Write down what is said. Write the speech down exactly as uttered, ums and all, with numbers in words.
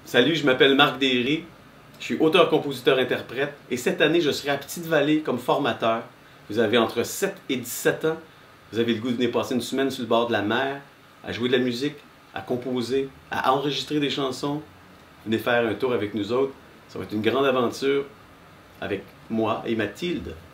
Salut, je m'appelle Marc Derry, je suis auteur-compositeur-interprète et cette année, je serai à Petite-Vallée comme formateur. Vous avez entre sept et dix-sept ans, vous avez le goût de venir passer une semaine sur le bord de la mer, à jouer de la musique, à composer, à enregistrer des chansons. Venez faire un tour avec nous autres, ça va être une grande aventure avec moi et Mathilde.